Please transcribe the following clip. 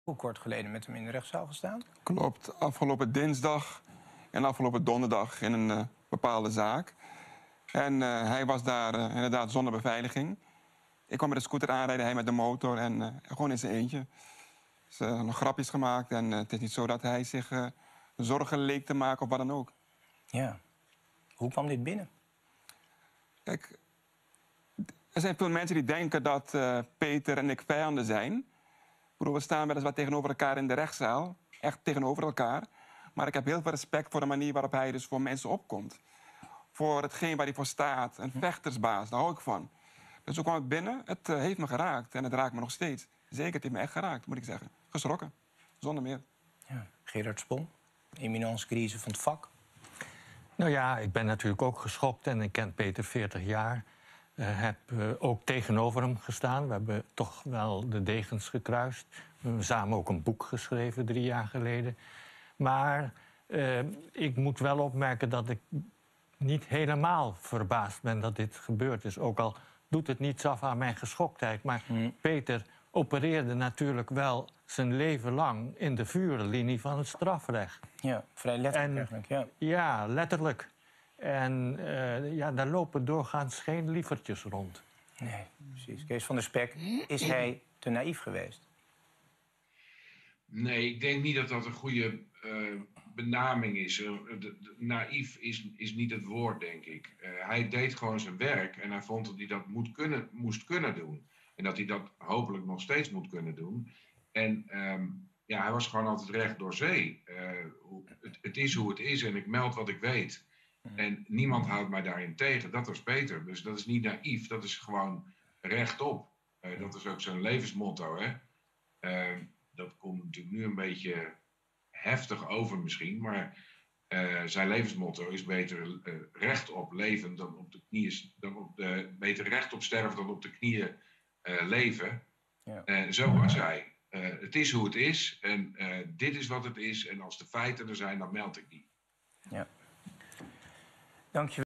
Hoe kort geleden met hem in de rechtszaal gestaan? Klopt, afgelopen dinsdag en afgelopen donderdag in een bepaalde zaak. En hij was daar inderdaad zonder beveiliging. Ik kwam met de scooter aanrijden, hij met de motor en gewoon in zijn eentje. Ze hebben nog grapjes gemaakt en het is niet zo dat hij zich zorgen leek te maken of wat dan ook. Ja. Hoe kwam dit binnen? Kijk, er zijn veel mensen die denken dat Peter en ik vijanden zijn. Ik bedoel, we staan weliswaar tegenover elkaar in de rechtszaal. Echt tegenover elkaar. Maar ik heb heel veel respect voor de manier waarop hij dus voor mensen opkomt. Voor hetgeen waar hij voor staat. Een vechtersbaas, daar hou ik van. Dus toen kwam ik binnen. Het heeft me geraakt en het raakt me nog steeds. Zeker, het heeft me echt geraakt, moet ik zeggen. Geschrokken, zonder meer. Ja. Gerard Spong, eminence crisis van het vak. Nou ja, ik ben natuurlijk ook geschokt en ik ken Peter 40 jaar. Heb ook tegenover hem gestaan. We hebben toch wel de degens gekruist. We hebben samen ook een boek geschreven 3 jaar geleden. Maar ik moet wel opmerken dat ik niet helemaal verbaasd ben dat dit gebeurd is. Ook al doet het niets af aan mijn geschoktheid. Maar Peter opereerde natuurlijk wel zijn leven lang in de vuurlinie van het strafrecht. Ja, vrij letterlijk eigenlijk. Ja. Ja, letterlijk. En ja, daar lopen doorgaans geen lievertjes rond. Nee, precies. Kees van der Spek, is hij te naïef geweest? Nee, ik denk niet dat dat een goede benaming is. Naïef is niet het woord, denk ik. Hij deed gewoon zijn werk en hij vond dat hij dat moest kunnen doen. En dat hij dat hopelijk nog steeds moet kunnen doen. En ja, hij was gewoon altijd recht door zee. Het is hoe het is en ik meld wat ik weet. En niemand houdt mij daarin tegen. Dat was Peter. Dus dat is niet naïef, dat is gewoon rechtop. Dat is ook zijn levensmotto, hè. Dat komt natuurlijk nu een beetje heftig over misschien, maar zijn levensmotto is beter rechtop leven dan op de knieën, beter rechtop sterven dan op de knieën leven. Ja. Zo was hij. Het is hoe het is en dit is wat het is en als de feiten er zijn, dan meld ik die. Ja. Dank je wel.